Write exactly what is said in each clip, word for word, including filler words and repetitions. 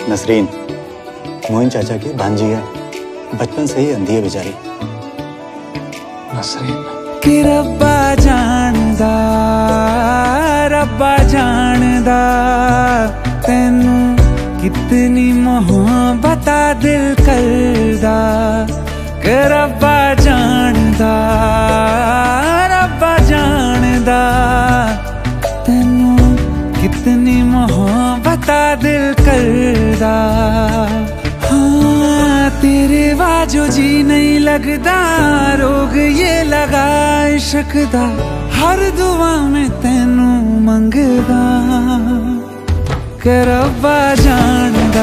नसरीन मोइन चाचा की भांजी है, बचपन से ही अंधी है बेचारी। नसरीन कि रब्बा जानदा रब्बा जानदा तेनू कितनी मोहब्बत दिल करदा। कि रब्बा जानदा रब्बा जानदा तेनू कितनी मोहब्बत दिल करदा। हाँ तेरे बाजो जी नहीं लगदा, रोग ये लगा इश्क दा, हर दुआ में तेनू मंगदा। कि रब्बा जानदा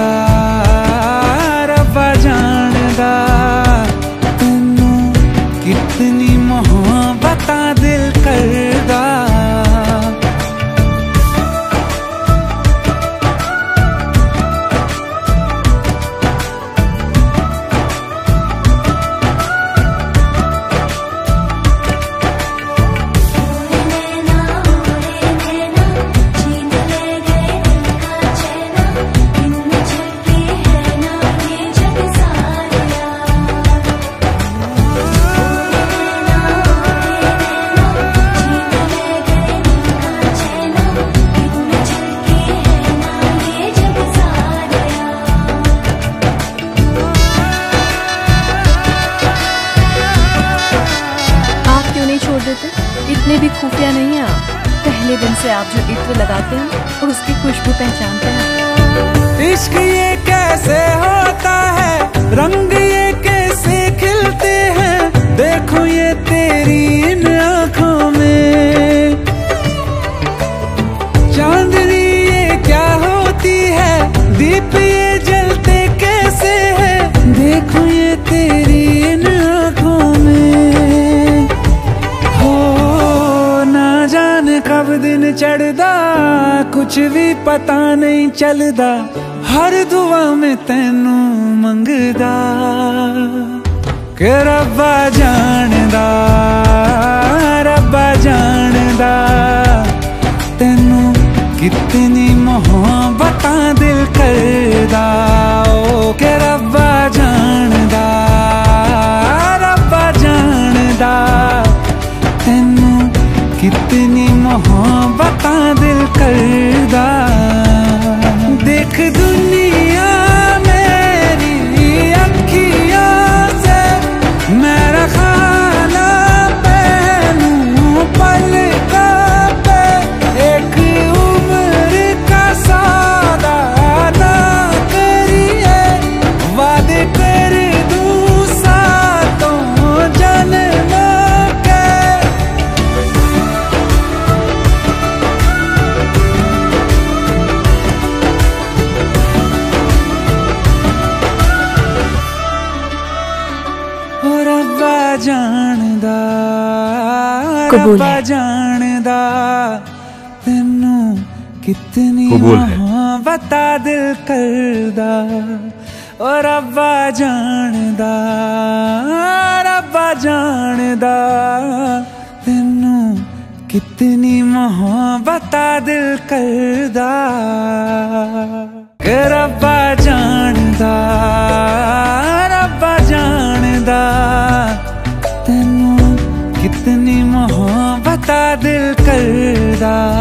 रब्बा जानदा तेनू कितनी मोहब्बत दिल करदा। इतने भी खुफिया नहीं है आप। पहले दिन से आप जो इत्र लगाते हैं और उसकी खुशबू पहचानते हैं। इश्क ये कैसे होता है, रंग ये कैसे खिलते हैं, देखो ये तेरी इन आँखों में। चांदनी ये क्या होती है, दीप ये जलते कैसे हैं, देखो ये तेरी इन आँखों में। कब दिन चढ़दा कुछ भी पता नहीं चलदा, हर दुआ में तेनू मंगदा। कि रब्बा जानदा रब्बा जानदा तेनू कितनी मोहब्बत दिल करदा। ओ कि रब्बा जानदा रब्बा जानदा तेनू कितनी मोहब्बत दिल करदा। देख दुनिया मेरी अखियों से मेरा खाना पहनूं पलकों पे, एक उम्र का सौदा ना करिए, वादे कर दूं सातों जन्मों के। जानदा रब्बा जानदा तेनू कितनी मोहब्बत दिल करदा। ओ रब्बा जानदा रब्बा जानदा तेनू कितनी मोहब्बत दिल करदा। कि रब्बा जानदा रब्बा जानदा तेनू कितनी मोहब्बत दिल करदा।